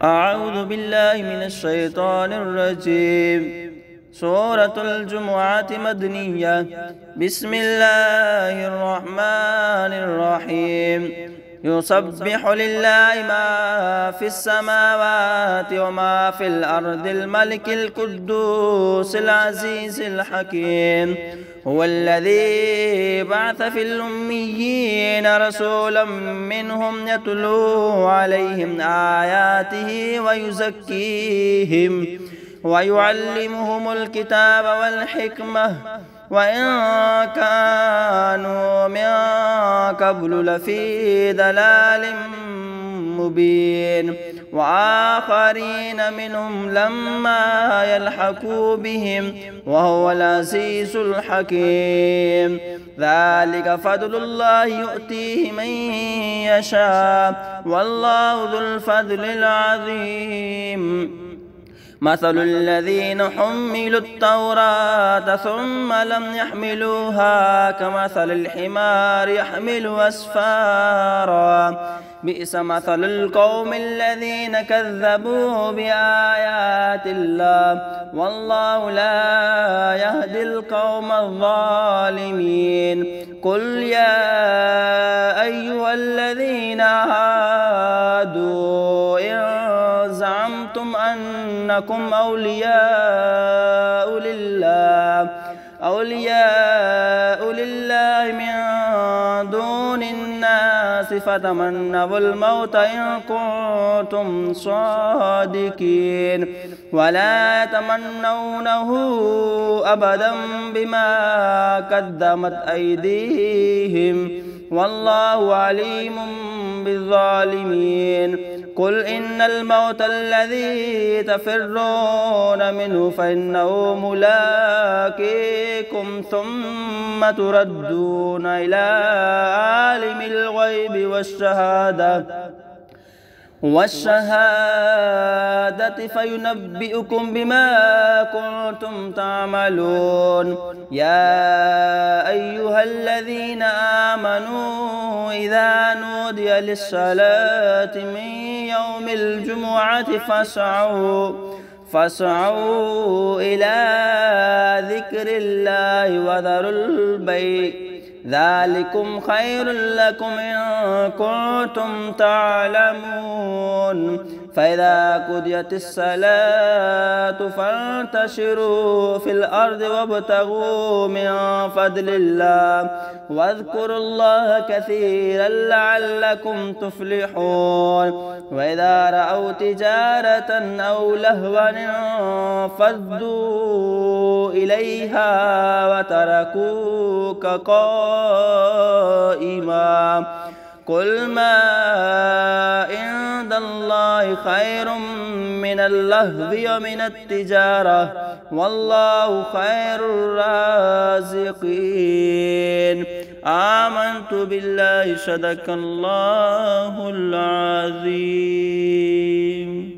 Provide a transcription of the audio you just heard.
أعوذ بالله من الشيطان الرجيم. سورة الجمعة مدنية. بسم الله الرحمن الرحيم. يسبح لله ما في السماوات وما في الأرض الملك القدوس العزيز الحكيم. هو الذي بعث في الأميين رسولا منهم يتلو عليهم آياته ويزكيهم ويعلمهم الكتاب والحكمة وإن كانوا من قبل لفي ضلال مبين وآخرين منهم لما يلحقوا بهم وهو العزيز الحكيم. ذلك فضل الله يؤتيه من يشاء والله ذو الفضل العظيم. مثل الذين حملوا التوراة ثم لم يحملوها كمثل الحمار يحمل أسفارا بئس مثل القوم الذين كذبوا بآيات الله والله لا يهدي القوم الظالمين. قل يا أيها الذين هادوا إن زعمتم أنكم أولياء لله من دون الناس فتمنوا الموت إن كنتم صادقين ولا يتمنونه أبدا بما قدمت أيديهم والله عليم بالظالمين. قل إن الموت الذي تفرون منه فإنه ملاقيكم ثم تردون إلى عالم الغيب والشهادة فينبئكم بما كنتم تعملون. يا أيها الذين آمنوا إذا نودي للصلاة من يوم الجمعة فاسعوا إلى ذكر الله وذروا البيع ذلكم خير لكم إن كنتم تعلمون. فإذا قضيت الصلاة فانتشروا في الأرض وابتغوا من فضل الله واذكروا الله كثيرا لعلكم تفلحون. وإذا رأوا تجارة أو لهوا انفضوا إليها وتركوك قائما. قل ما عند الله خير من اللهو ومن التجارة والله خير الرازقين. آمنت بالله صدق الله العظيم.